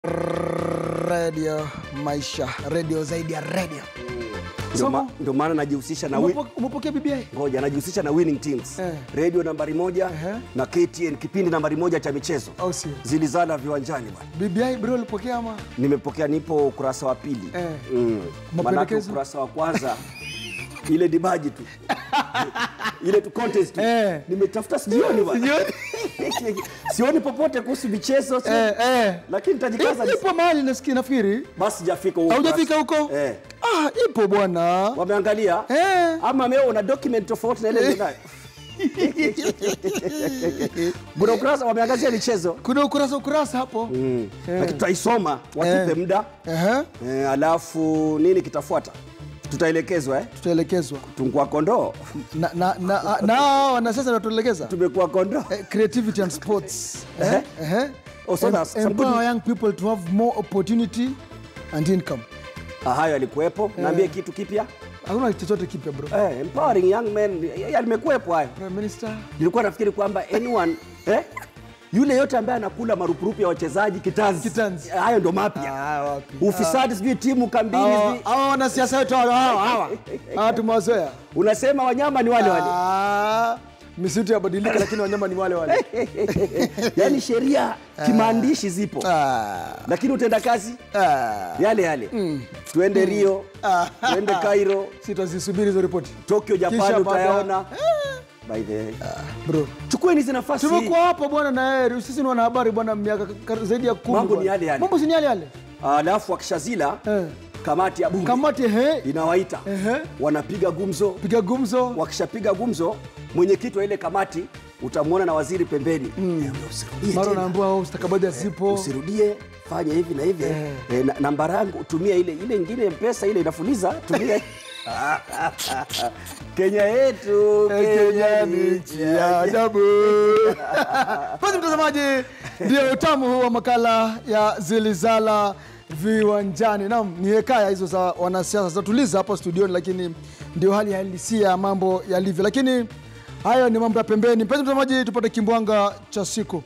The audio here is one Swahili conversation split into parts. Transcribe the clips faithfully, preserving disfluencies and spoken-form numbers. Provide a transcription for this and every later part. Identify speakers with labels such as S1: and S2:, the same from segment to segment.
S1: Radio maisha, radio zaidi ya radio.
S2: Ndio ndio maana najihusisha na
S1: wewe. Umepokea B B I?
S2: Ngoja, najihusisha na winning teams. Eh. Radio nambari moja uh-huh. na K T N kipindi nambari moja cha michezo.
S1: Oh, sio.
S2: Zilizala Viwanjani bwana.
S1: B B I bro ulipokea ama?
S2: Nimepokea, nipo ukurasa wa pili.
S1: Eh.
S2: Mm. Maana ukurasa wa kwanza ile dibaji tu. Ile tu contest tu. Eh. Nimetafuta sioni bwana. Sioni. Sioni popote kuhusu michezo.
S1: Eh, eh.
S2: Lakini nitajikaza.
S1: Ipo mahali nasikia nafikiri.
S2: Basi sijafika huko.
S1: Haujafika huko?
S2: Eh.
S1: Ah, ipo bwana.
S2: Wameangalia?
S1: Eh.
S2: Ama leo una document tofauti na ile ninayo. Bwana ukurasa wameangazia michezo.
S1: Kuna ukurasa ukurasa hapo.
S2: Mm. Eh. Lakini tutaisoma, watupe muda.
S1: Eh.
S2: Eh, alafu nini kitafuata? Tutaelekezwa eh?
S1: Tutaelekezwa.
S2: Tungua kondoo.
S1: Na na na na wana sasa wanatuelekeza.
S2: Tumekuwa kondoo.
S1: Eh, creativity and sports.
S2: Eh?
S1: Eh.
S2: Also that's
S1: empower young people to have more opportunity and income.
S2: Ah, hayo alikuepo. Eh. Naambie kitu kipya.
S1: Hakuna chochote kipya bro.
S2: Eh, empowering young men yalimekuepo hayo.
S1: Prime Minister.
S2: Nilikuwa nafikiri kwamba anyone eh yule yote ambaye anakula marupurupu ya wachezaji kitanzi.
S1: Kitanzi.
S2: Hayo ndo mapya.
S1: Ah, wapi?
S2: Ufisadi sijui timu kambili sijui.
S1: Hao wana siasa wetu hawa hawa. Hawa tumewazoea.
S2: Unasema wanyama ni wale wale.
S1: Ah, misitu yabadilika lakini wanyama ni wale wale.
S2: Yaani sheria kimaandishi zipo.
S1: Ah.
S2: Lakini utenda kazi
S1: Ah.
S2: yale yale. Mm. Tuende Rio, ah. tuende Cairo,
S1: sitazisubiri hizo ripoti.
S2: Tokyo, Japan utayaona. By the way.
S1: Ah, bro,
S2: chukua hizi nafasi.
S1: Tumekuwa hapa bwana na yeye, sisi ni wanahabari bwana miaka zaidi ya kumi.
S2: Mambo ni yale yale.
S1: Mambo si yale yale.
S2: Alafu akishazila eh. kamati ya bunge.
S1: Kamati he
S2: inawaita.
S1: Eh.
S2: Wanapiga gumzo.
S1: Piga gumzo.
S2: Wakishapiga gumzo, mwenyekiti wa ile kamati utamuona na waziri pembeni.
S1: Mm. Mara naambiwa wao stakabadhi zipo.
S2: Usirudie, fanya hivi na hivi. Eh. Eh, na, namba yangu tumia ile ile nyingine mpesa ile inafuliza, tumia. Kenya yetu,
S1: Kenya ni nchi ya ajabu. Basi mtazamaji, ndio utamu wa makala ya Zilizala Viwanjani. Naam, ni hekaya hizo za wanasiasa zatuliza hapa studioni, lakini ndio hali halisia ya mambo yalivyo. Lakini hayo ni mambo ya pembeni. Mpenzi mtazamaji, tupate kimbwanga cha siku.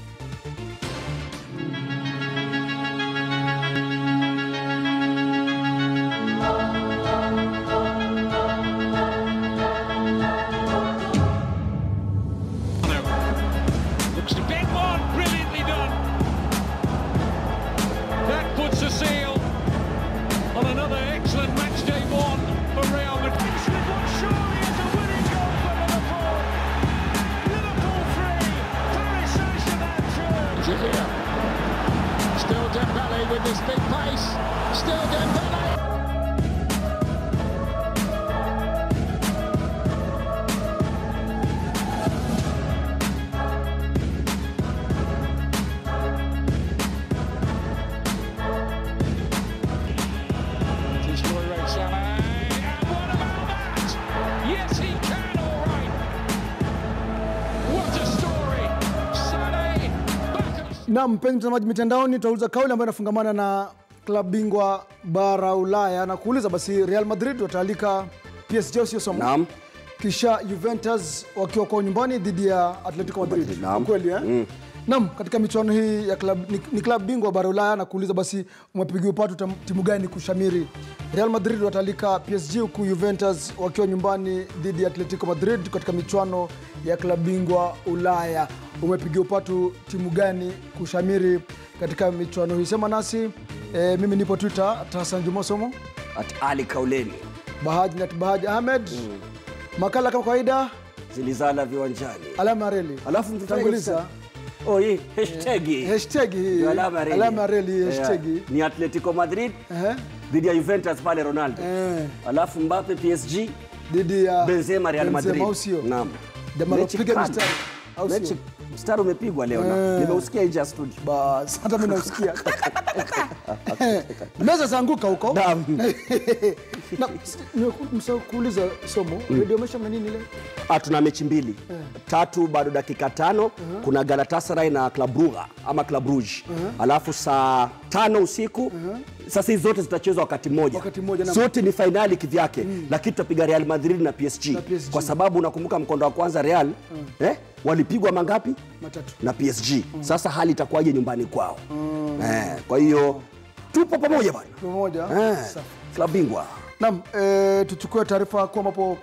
S3: With this big pace, still Dembele. Yes, he can, all right. What a story. Sané, back.
S1: Na mpenzi mtazamaji, mitandaoni tutauliza kauli ambayo inafungamana na klabu bingwa bara Ulaya na kuuliza basi Real Madrid wataalika P S G au sio somo?
S2: Naam.
S1: Kisha Juventus wakiwa kwa nyumbani dhidi ya Atletico Madrid.
S2: Naam.
S1: Kweli eh? Mm. Naam, katika michuano hii ya klabu ni, ni klabu bingwa bara Ulaya na kuuliza basi umepigia upatu timu gani kushamiri? Real Madrid wataalika P S G huku Juventus wakiwa nyumbani dhidi ya Atletico Madrid katika michuano ya klabu bingwa Ulaya. Umepigia upatu timu gani kushamiri katika michuano hii? Sema nasi. E, mimi nipo Twitter Hassan Jumosomo
S2: at Ali Kauleni.
S1: Bahaji na Bahaji Ahmed. Mm. Makala kama kawaida
S2: Zilizala Viwanjani.
S1: Alama reli.
S2: Alafu mtutanguliza. Oh hii hashtag hii.
S1: Hashtag hii.
S2: Alama reli.
S1: Alama reli hashtag.
S2: Ni Atletico Madrid. Eh. Dhidi ya Juventus pale Ronaldo. Eh. Alafu Mbappe P S G
S1: dhidi ya
S2: Benzema Real Madrid.
S1: Naam. Jamaa piga mstari.
S2: Mechi mstari umepigwa leo na nimeusikia nje ya studio.
S1: Bas, hata mimi nausikia. Meza zanguka huko.
S2: Naam.
S1: Na msaukuuliza somo, radio mesha na nini leo?
S2: Ah, tuna mechi mbili. Uh. Tatu bado dakika tano. Uh -huh. Kuna Galatasaray na Club Brugge ama Club Brugge. Uh -huh. Alafu saa tano usiku. Uh -huh. Sasa hizo zote zitachezwa wakati mmoja.
S1: Wakati mmoja na
S2: zote ni finali kivyake. Mm. Lakini tutapiga Real Madrid na P S G.
S1: Na P S G.
S2: Kwa sababu unakumbuka mkondo wa kwanza Real, uh. eh? walipigwa mangapi?
S1: Matatu.
S2: Na P S G. Mm. Sasa hali itakuwaje nyumbani kwao? Mm. Mm. Eh, kwa hiyo tupo pamoja bwana.
S1: Pamoja.
S2: Eh, klabu bingwa.
S1: Naam, e, tuchukue taarifa kwa ambapo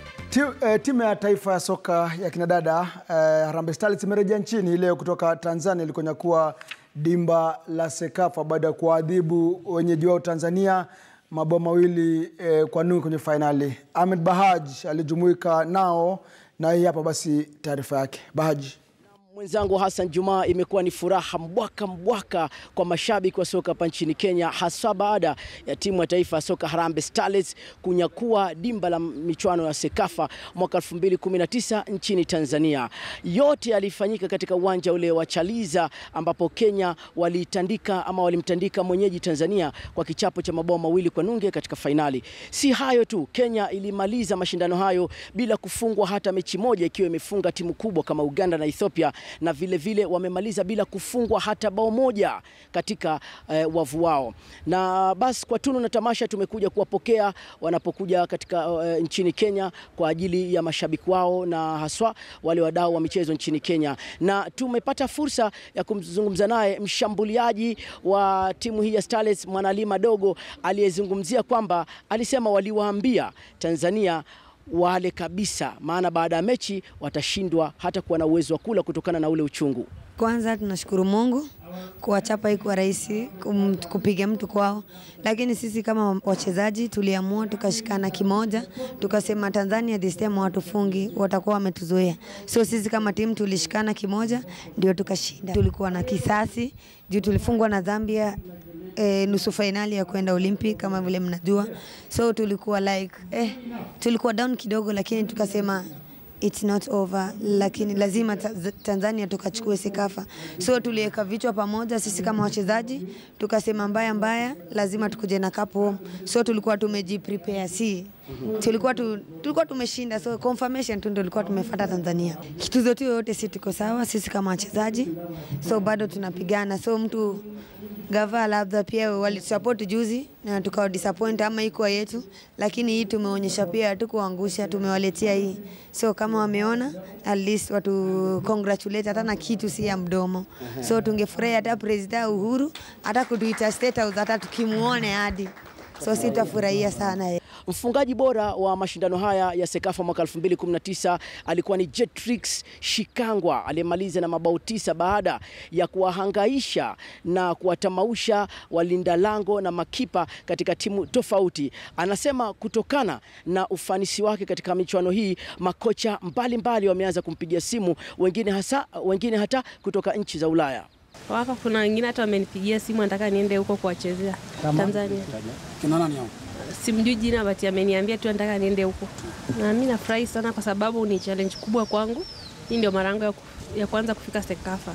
S1: e, timu ya taifa ya soka ya kinadada e, Harambee Starlets imerejea nchini leo kutoka Tanzania ilikonyakua dimba la Sekafa baada ya kuadhibu wenyeji wao Tanzania mabao mawili e, kwa nunge kwenye finali. Ahmed Bahaj alijumuika nao na hii hapa basi taarifa yake. Bahaj.
S4: Mwenzangu Hassan Juma, imekuwa ni furaha mbwaka mbwaka kwa mashabiki wa soka hapa nchini Kenya, hasa baada ya timu ya taifa ya soka Harambee Starlets kunyakua dimba la michuano ya Sekafa mwaka elfu mbili kumi na tisa nchini Tanzania. Yote yalifanyika katika uwanja ule wa Chaliza ambapo Kenya walitandika ama walimtandika mwenyeji Tanzania kwa kichapo cha mabao mawili kwa nunge katika fainali. Si hayo tu, Kenya ilimaliza mashindano hayo bila kufungwa hata mechi moja, ikiwa imefunga timu kubwa kama Uganda na Ethiopia, na vile vile wamemaliza bila kufungwa hata bao moja katika eh, wavu wao. Na basi kwa tunu na tamasha tumekuja kuwapokea wanapokuja katika eh, nchini Kenya kwa ajili ya mashabiki wao na haswa wale wadau wa michezo nchini Kenya. Na tumepata fursa ya kumzungumza naye mshambuliaji wa timu hii ya Starlets, Mwanalima Dogo, aliyezungumzia kwamba alisema waliwaambia Tanzania wale kabisa, maana baada ya mechi watashindwa hata kuwa na uwezo wa kula kutokana na ule uchungu.
S5: Kwanza tunashukuru Mungu kuwachapa ikuwa rahisi kupiga mtu kwao, lakini sisi kama wachezaji tuliamua tukashikana kimoja, tukasema Tanzania this time watufungi, watakuwa wametuzoea. So sisi kama timu tulishikana kimoja ndio tukashinda. Tulikuwa na kisasi juu tulifungwa na Zambia E, nusu finali ya kwenda Olympic kama vile mnajua. So tulikuwa like eh tulikuwa down kidogo, lakini tukasema it's not over, lakini lazima Tanzania tukachukue Sekafa. So tuliweka vichwa pamoja sisi kama wachezaji, tukasema mbaya mbaya lazima tukuje na cup home. So tulikuwa tumejiprepare, si tulikuwa tu, tulikuwa tumeshinda, so confirmation tu ndio tulikuwa tumefuata Tanzania. Kitu zote yote sisi tuko sawa sisi kama wachezaji, so bado tunapigana. So mtu gava labda pia wali support juzi na tukao disappoint ama iko yetu, lakini hii tumeonyesha pia hatukuangusha, tumewaletea hii. So kama wameona at least watu congratulate hata na kitu si ya mdomo. So tungefurahi hata President Uhuru hata kutuita State House hata tukimuone hadi. So sitafurahia sana.
S4: Mfungaji bora wa mashindano haya ya Sekafa mwaka elfu mbili kumi na tisa alikuwa ni Jetrix Shikangwa, aliyemaliza na mabao tisa baada ya kuwahangaisha na kuwatamausha walinda lango na makipa katika timu tofauti. Anasema kutokana na ufanisi wake katika michuano hii, makocha mbalimbali wameanza kumpigia simu, wengine hasa wengine hata kutoka nchi za Ulaya.
S6: Waka kuna wengine hata wamenipigia simu nataka niende huko kuwachezea Tanzania.
S7: Kina nani hao?
S6: Simjui jina but ameniambia tu nataka niende huko. Na mimi nafurahi sana kwa sababu ni challenge kubwa kwangu. Hii ndio mara yangu ya, ya kwanza kufika Sekafa.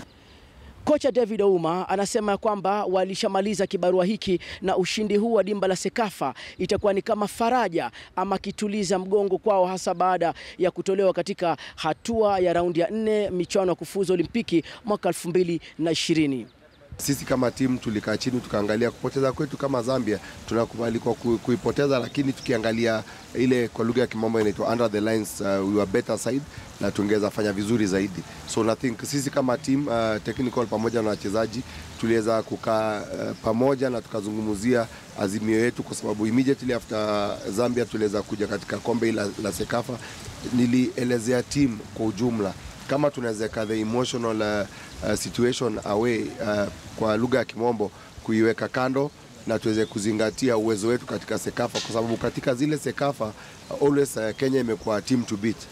S4: Kocha David Ouma anasema kwamba walishamaliza kibarua hiki na ushindi huu wa dimba la Sekafa itakuwa ni kama faraja ama kituliza mgongo kwao, hasa baada ya kutolewa katika hatua ya raundi ya nne michuano ya kufuzu Olimpiki mwaka elfu mbili na ishirini.
S8: Sisi kama timu tulikaa chini tukaangalia kupoteza kwetu kama Zambia tunakubali kwa kuipoteza, lakini tukiangalia ile kwa lugha ya kimombo inaitwa under the lines, uh, we were better side na tungeweza fanya vizuri zaidi. So I think sisi kama team uh, technical pamoja na wachezaji tuliweza kukaa uh, pamoja na tukazungumzia azimio yetu, kwa sababu immediately after Zambia tuliweza kuja katika kombe la, la Sekafa. Nilielezea team kwa ujumla kama tunaweza ka the emotional uh, uh, situation away uh, kwa lugha ya kimombo kuiweka kando na tuweze kuzingatia uwezo wetu katika Sekafa, kwa sababu katika zile Sekafa uh, always uh, Kenya imekuwa team to beat.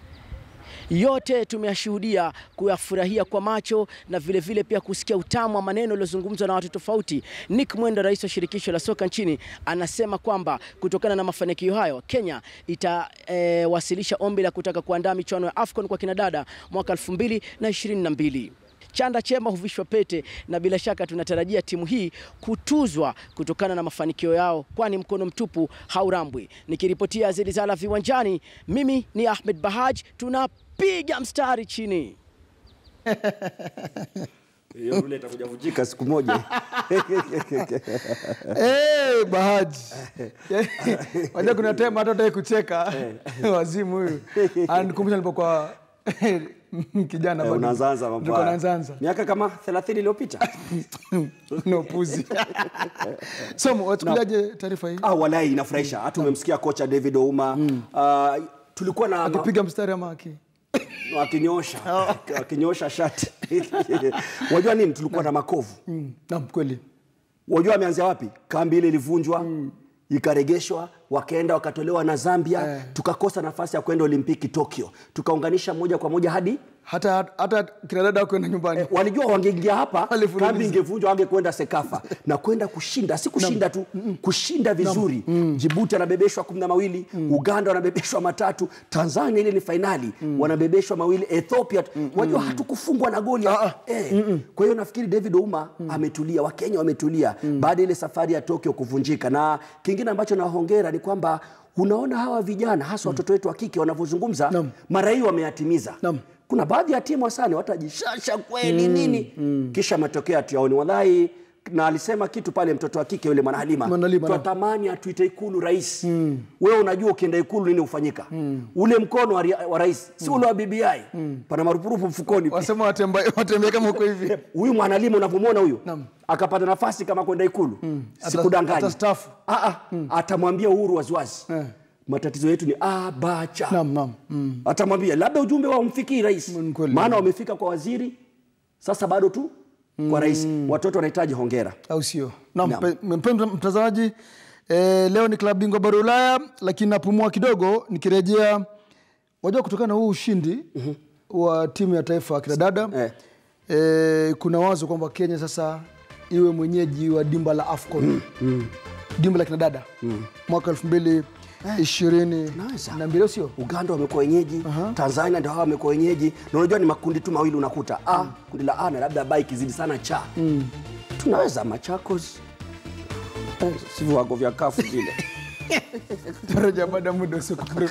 S4: Yote tumeyashuhudia, kuyafurahia kwa macho na vile vile pia kusikia utamu wa maneno yaliyozungumzwa na watu tofauti. Nick Mwenda, rais wa shirikisho la soka nchini, anasema kwamba kutokana na mafanikio hayo Kenya itawasilisha e, ombi la kutaka kuandaa michuano ya AFCON kwa kinadada mwaka elfu mbili na ishirini na mbili. Chanda chema huvishwa pete, na bila shaka tunatarajia timu hii kutuzwa kutokana na mafanikio yao, kwani mkono mtupu haurambwi. Nikiripotia Zilizala Viwanjani, mimi ni Ahmed Bahaj, tunapiga mstari chini.
S2: Hiyo rule itakuja kuvunjika siku moja.
S1: Eh, Bahaj. Wajua kuna tema hata hata kucheka wazimu huyu. Anikumbusha nilipokuwa Kijana
S2: eh,
S1: bado.
S2: unaanza mambo.
S1: Ndio unaanza.
S2: Miaka kama thelathini iliyopita.
S1: No puzi. So, watukuliaje taarifa hii?
S2: Ah, walai inafurahisha. Hata umemsikia kocha David Ouma. Mm. Uh, tulikuwa na
S1: akipiga mstari ama aki
S2: akinyosha akinyosha shati. Wajua nini, tulikuwa na makovu.
S1: Mm. Naam, kweli.
S2: Wajua ameanzia wapi? Kambi ile ilivunjwa, mm. ikaregeshwa, wakaenda wakatolewa na Zambia, eh. tukakosa nafasi ya kwenda Olimpiki Tokyo. Tukaunganisha moja kwa moja hadi
S1: hata hata kina dada kwenda nyumbani.
S2: Eh, walijua wangeingia hapa, kambi ingevunjwa, wangekwenda Sekafa na kwenda kushinda, si kushinda tu, kushinda vizuri. Mm. Djibouti anabebeshwa kumi na mawili, mm. Uganda wanabebeshwa matatu, Tanzania ile ni finali, mm. wanabebeshwa mawili, Ethiopia. Mm. Wajua hatukufungwa na goli. Ah, eh. Mm. Kwa hiyo nafikiri David Ouma mm. ametulia, Wakenya wametulia mm. baada ile safari ya Tokyo kuvunjika. Na kingine ambacho na hongera ni kwamba unaona hawa vijana hasa watoto wetu wa kike wanavyozungumza, mara hii wameyatimiza. Naam. Kuna baadhi ya timu wasani watajishasha kweli mm, nini mm. kisha matokeo atuyaoni. Wallahi, na alisema kitu pale mtoto wa kike yule Mwanahalima, tunatamani atuite Ikulu rais. Mm. Wewe unajua ukienda Ikulu nini ufanyika? Mm. Ule mkono wa, wa rais si ule wa B B I. Mm. Pana marupurupu mfukoni.
S1: Wasema watembea watembea kama uko hivi.
S2: Huyu Mwanahalima unavyomwona huyo, akapata nafasi kama kwenda Ikulu. Mm. Sikudanganya.
S1: Atastaafu.
S2: Ah ah, mm. atamwambia Uhuru waziwazi. Eh. Matatizo yetu ni abacha.
S1: Naam, naam. Mm.
S2: Atamwambia labda ujumbe wa umfikii rais. Maana wamefika kwa waziri, sasa bado tu mm. kwa rais. Watoto wanahitaji hongera.
S1: Au sio? Naam, mpendwa mtazamaji, eh, leo ni klabu bingwa bara Ulaya, lakini napumua kidogo nikirejea. Wajua kutokana na huu ushindi mm -hmm. wa timu ya taifa ya kidada eh. eh, kuna wazo kwamba Kenya sasa iwe mwenyeji wa dimba la AFCON. Mm. Mm. Dimba la kidada mm. mwaka elfu mbili ishirini na mbili sio?
S2: Uganda wamekuwa wenyeji, uh -huh. Tanzania ndio hao wamekuwa wenyeji. Na unajua ni makundi tu mawili unakuta. A, mm. kundi la A na labda bike zidi sana cha. Mm. Tunaweza Machakos. Eh, sivyo wako vya kafu vile.
S1: Taraja baada muda sio